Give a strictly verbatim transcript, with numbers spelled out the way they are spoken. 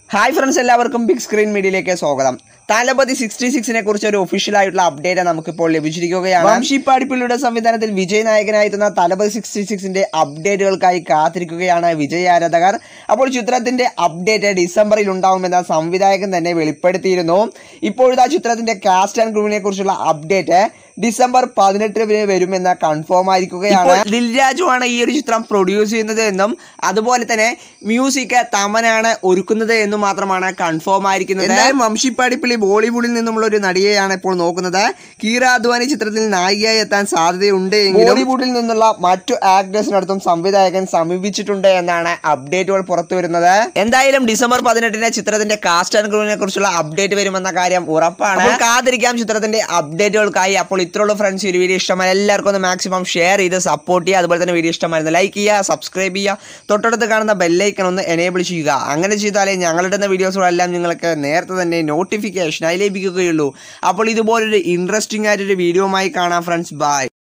Hi friends, എല്ലാവർക്കും big screen മീഡിയയിലേക്ക് സ്വാഗതം. താലപതി സിക്സ്റ്റി സിക്സിനെ കുറിച്ച് ഒരു ഒഫീഷ്യൽ ആയിട്ടുള്ള അപ്ഡേറ്റ് നമുക്കിപ്പോൾ ലഭിച്ചിരിക്കുകയാണ്. വംശി പാടിപ്പിള്ളിയുടെ സംവിധാനത്തിൽ വിജയ് നായകനായെത്തുന്ന താലപതി സിക്സ്റ്റി സിക്സിന്റെ അപ്ഡേറ്റുകൾക്കായി കാത്തിരിക്കുകയാണ് വിജയ് ആരാധകർ. അപ്പോൾ ചിത്രത്തിന്റെ അപ്ഡേറ്റ് ഡിസംബറിൽ ഉണ്ടാവുമെന്ന സംവിധായകൻ തന്നെ വെളിപ്പെടുത്തിയിരുന്നു. ഇപ്പോഴത്തെ ചിത്രത്തിന്റെ കാസ്റ്റ് ആൻഡ് ക്രൂവിനെ കുറിച്ചുള്ള അപ്ഡേറ്റ് ഡിസംബർ പതിനെട്ടിന് വരുമെന്ന കൺഫേം ആയിരിക്കുകയാണ്. ദിൽരാജു ആണ് ഈ ഒരു ചിത്രം പ്രൊഡ്യൂസ് ചെയ്യുന്നത് എന്നും അതുപോലെ തന്നെ മ്യൂസിക് തമനാണ് ഒരുക്കുന്നത് എന്നും മാത്രമാണ് കൺഫേം ആയിരിക്കുന്നത്. എന്തായാലും വംശി പാടിപ്പിള്ളി ബോളിവുഡിൽ നിന്നുമുള്ള ഒരു നടിയെയാണ് ഇപ്പോൾ നോക്കുന്നത്. കീറ അദ്വാനി ചിത്രത്തിൽ നായികയായി എത്താൻ സാധ്യതയുണ്ട് എങ്കിലും ബോളിവുഡിൽ നിന്നുള്ള മറ്റു ആക്ടേഴ്സിനടുത്തും സംവിധായകൻ സമീപിച്ചിട്ടുണ്ട് എന്നാണ് അപ്ഡേറ്റുകൾ പുറത്തു വരുന്നത്. എന്തായാലും ഡിസംബർ പതിനെട്ടിന് ചിത്രത്തിന്റെ കാസ്റ്റ് ആൻഡ് ക്രൂവിനെ കുറിച്ചുള്ള അപ്ഡേറ്റ് വരുമെന്ന കാര്യം ഉറപ്പാണ്. കാത്തിരിക്കാം ചിത്രത്തിന്റെ അപ്ഡേറ്റുകൾക്കായി. അപ്പോൾ ഇത്രയുള്ള ഫ്രണ്ട്സ്, ഈ വീഡിയോ ഇഷ്ടമായി എല്ലാവർക്കും ഒന്ന് മാക്സിമം ഷെയർ ചെയ്ത് സപ്പോർട്ട് ചെയ്യുക. അതുപോലെ തന്നെ വീഡിയോ ഇഷ്ടമായിരുന്നു ലൈക്ക് ചെയ്യുക, സബ്സ്ക്രൈബ് ചെയ്യുക, തൊട്ടടുത്ത് കാണുന്ന ബെല്ലൈക്കൺ ഒന്ന് എനേബിൾ ചെയ്യുക. അങ്ങനെ ചെയ്താലേ ഞങ്ങളുടെ വീഡിയോസുകളെല്ലാം നിങ്ങൾക്ക് നേരത്തെ തന്നെ നോട്ടിഫിക്കേഷനായി ലഭിക്കുകയുള്ളൂ. അപ്പോൾ ഇതുപോലൊരു ഇൻട്രസ്റ്റിംഗ് ആയിട്ടൊരു വീഡിയോയുമായി കാണാം ഫ്രണ്ട്സ്. ബൈ.